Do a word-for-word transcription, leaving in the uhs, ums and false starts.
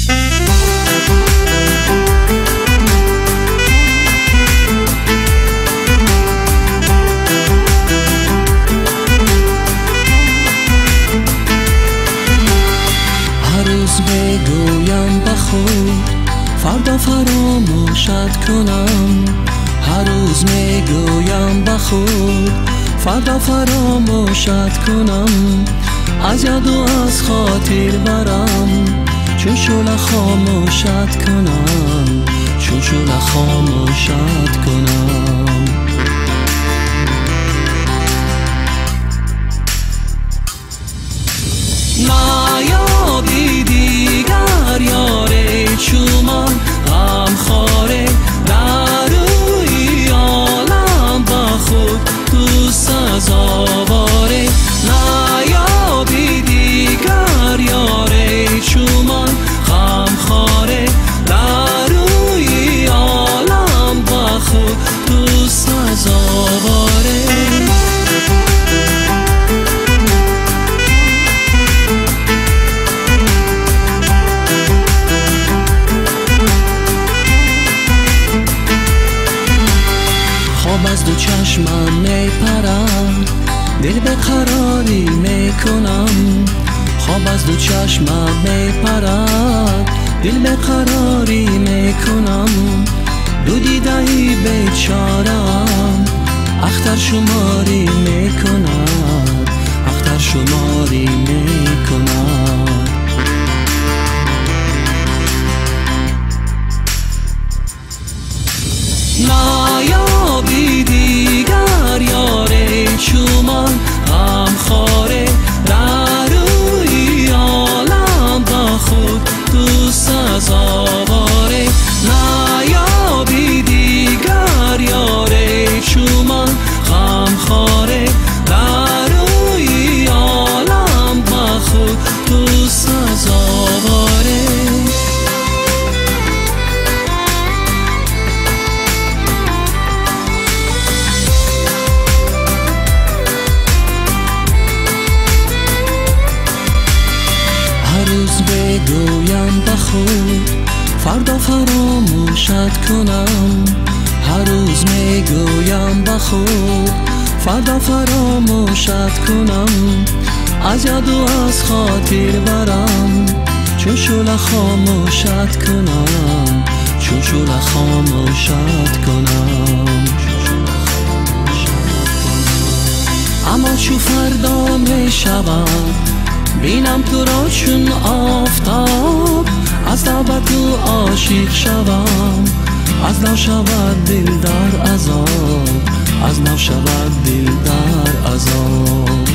بگویم به خود فردا فراموشت کنم. هر روز میگویم به خود فردا فراموشت کنم. از یاد و از خاطر برم چون شعله خاموشت کنم، چون شعله خاموشت کنم. نایابی دیگر یاره چومان غم خاره در روی عالم با خود تو سزاواره. نایابی دیگر یاره چومان غم خاره در روی عالم با خود تو سزاواره. خواب از دو چشمم میپرد دل به قراری میکنم. خواب از دو چشمم میپرد دل به قراری میکنم. دو دیدهی بیچارم اختر شماری میکند، اختر شماری میکند. نایابی دیگر یاره چومان غم خاره در روی عالم با خود تو سزاواره. نایابی دیگر یاره چومان غم خاره در روی عالم با خود تو سزاواره. روز بگویم به خود فردا فراموشت کنم. هر روز میگویم به خود فردا فراموشت کنم. از یاد و از خاطر برم چون شعله خاموشت کنم، چون شعله خاموشت کنم. اما چو فردا می شود بینم تو را چون آفتاب. از نو به تو عاشق شوم، از نو شود دل در عذاب، از نو شود دل در عذاب.